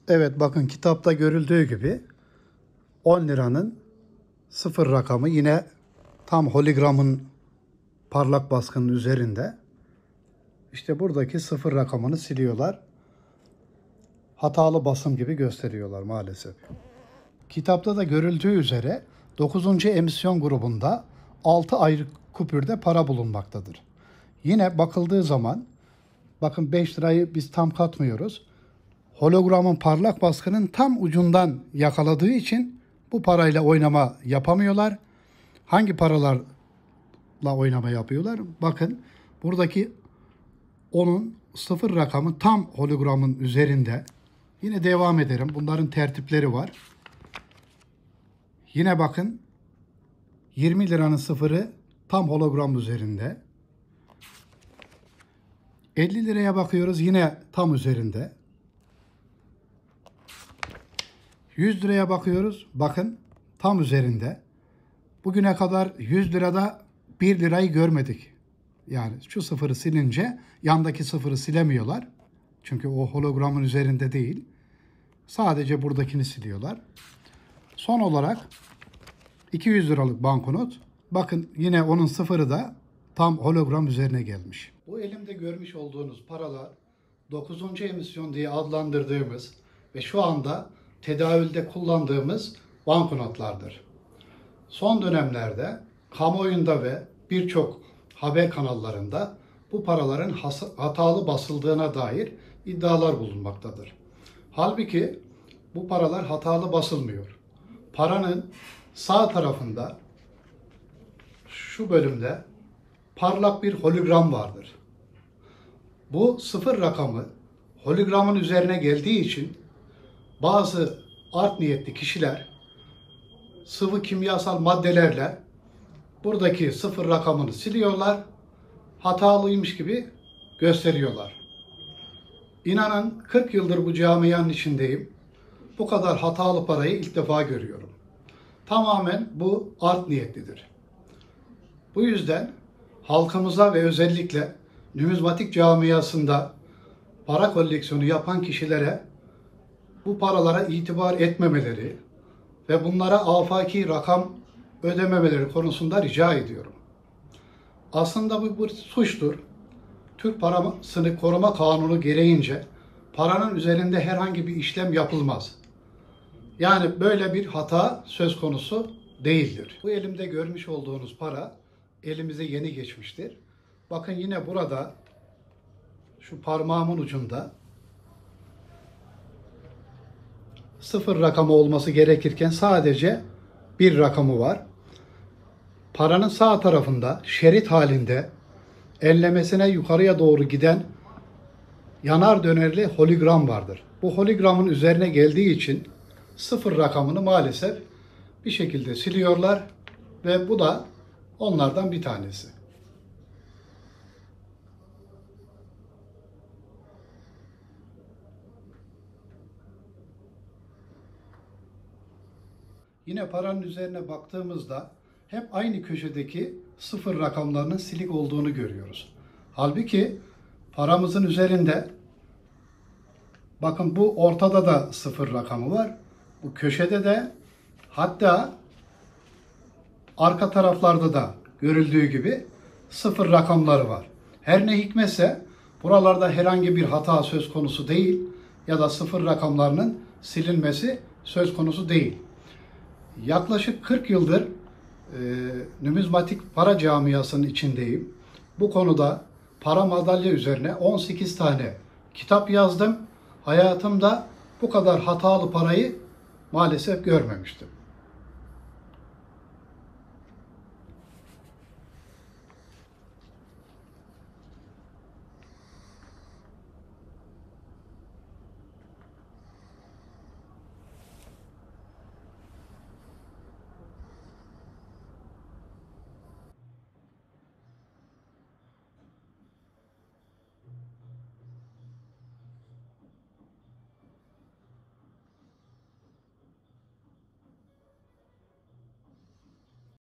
Evet, bakın kitapta görüldüğü gibi 10 liranın sıfır rakamı yine tam holigramın parlak baskının üzerinde. İşte buradaki sıfır rakamını siliyorlar. Hatalı basım gibi gösteriyorlar maalesef. Kitapta da görüldüğü üzere 9. emisyon grubunda 6 ayrı kupürde para bulunmaktadır. Yine bakıldığı zaman bakın 5 lirayı biz tam katmıyoruz. Hologramın parlak baskının tam ucundan yakaladığı için bu parayla oynama yapamıyorlar. Hangi paralarla oynama yapıyorlar? Bakın buradaki onun sıfır rakamı tam hologramın üzerinde. Yine devam ederim. Bunların tertipleri var. Yine bakın 20 liranın sıfırı tam hologram üzerinde. 50 liraya bakıyoruz, yine tam üzerinde. 100 liraya bakıyoruz, bakın tam üzerinde. Bugüne kadar 100 lirada 1 lirayı görmedik. Yani şu sıfırı silince yandaki sıfırı silemiyorlar. Çünkü o hologramın üzerinde değil. Sadece buradakini siliyorlar. Son olarak 200 liralık banknot. Bakın yine onun sıfırı da tam hologram üzerine gelmiş. Bu elimde görmüş olduğunuz paralar 9. emisyon diye adlandırdığımız ve şu anda tedavülde kullandığımız banknotlardır. Son dönemlerde kamuoyunda ve birçok haber kanallarında bu paraların hatalı basıldığına dair iddialar bulunmaktadır. Halbuki bu paralar hatalı basılmıyor. Paranın sağ tarafında şu bölümde parlak bir hologram vardır. Bu sıfır rakamı hologramın üzerine geldiği için bazı art niyetli kişiler sıvı kimyasal maddelerle buradaki sıfır rakamını siliyorlar, hatalıymış gibi gösteriyorlar. İnanın 40 yıldır bu camianın içindeyim. Bu kadar hatalı parayı ilk defa görüyorum. Tamamen bu art niyetlidir. Bu yüzden halkımıza ve özellikle numizmatik camiasında para koleksiyonu yapan kişilere bu paralara itibar etmemeleri ve bunlara afaki rakam ödememeleri konusunda rica ediyorum. Aslında bu bir suçtur. Türk Parasını Koruma Kanunu gereğince paranın üzerinde herhangi bir işlem yapılmaz. Yani böyle bir hata söz konusu değildir. Bu elimde görmüş olduğunuz para elimize yeni geçmiştir. Bakın yine burada şu parmağımın ucunda sıfır rakamı olması gerekirken sadece bir rakamı var. Paranın sağ tarafında şerit halinde enlemesine yukarıya doğru giden yanar dönerli hologram vardır. Bu hologramın üzerine geldiği için sıfır rakamını maalesef bir şekilde siliyorlar ve bu da onlardan bir tanesi. Yine paranın üzerine baktığımızda hep aynı köşedeki sıfır rakamlarının silik olduğunu görüyoruz. Halbuki paramızın üzerinde bakın bu ortada da sıfır rakamı var. Bu köşede de hatta arka taraflarda da görüldüğü gibi sıfır rakamları var. Her ne hikmetse buralarda herhangi bir hata söz konusu değil ya da sıfır rakamlarının silinmesi söz konusu değil. Yaklaşık 40 yıldır numizmatik para camiasının içindeyim. Bu konuda para madalya üzerine 18 tane kitap yazdım. Hayatımda bu kadar hatalı parayı maalesef görmemiştim.